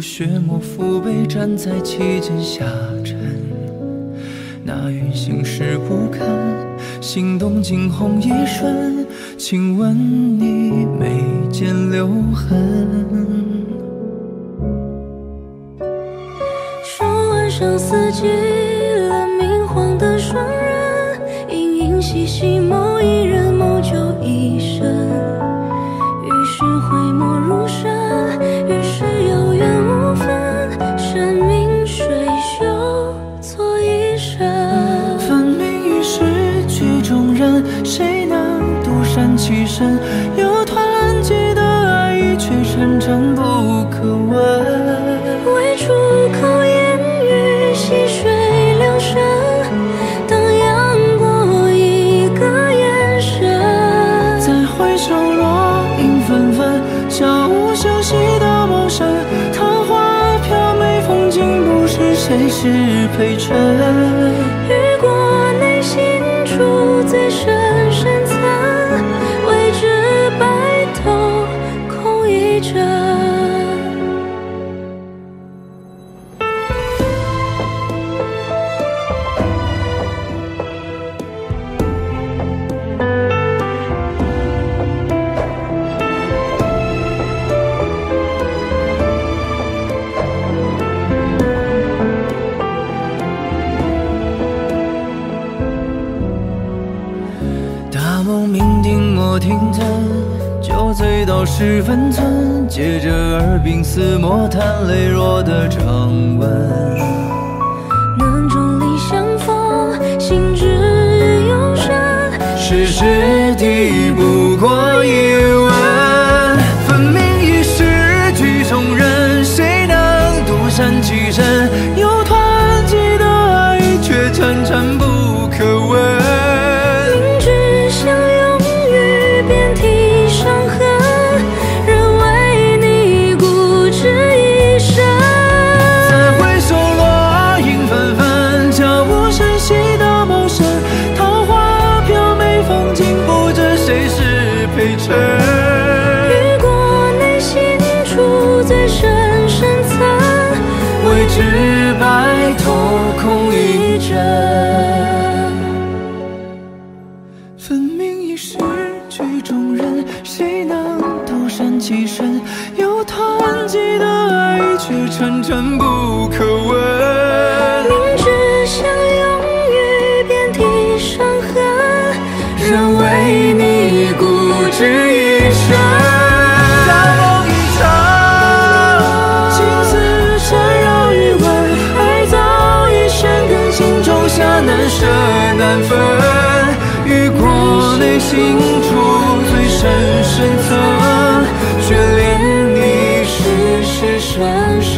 血沫父辈站在其间下沉。那云行势不堪，心动惊鸿一瞬。请问你眉间留痕？ 说晚上四季了，明晃的双人，盈盈细细某一人，某就一生。于是讳莫如深，于是有缘无分，山明水秀错一生。 分明已是曲中人，谁能独善其身？有团结的爱意，却沉沉不可闻。 为出口言语，细水两深，荡漾过一个眼神。 再回首，落英纷纷，悄无声息的谋生。桃花飘美，风景不是谁是陪衬。 雨过内心处最深深层，未知白头空一枕。 大梦酩酊莫停顿，酒醉到10分寸，借着耳鬓厮磨，叹泪弱的掌纹。 能众里相逢，心之永深。 世事抵不过一吻，分明已是曲中人，谁能独善其身？有团结的爱意，却沉沉不可闻。 遍体伤痕，人为你固执一生。 再回首，落英纷纷，悄无声息的谋生。桃花飘美，风景不知谁是陪衬。 雨过内心处最深深层， 未知白头空一枕。分明已是曲中人，谁能独善其身？有团结的爱意，却沉沉不可闻。 明知相拥于遍体伤痕， 人为你固执一生。大梦一场，情丝缠绕余温，爱早已深根，心中下难舍难分。雨过内心处最深深层，眷恋你世世深深。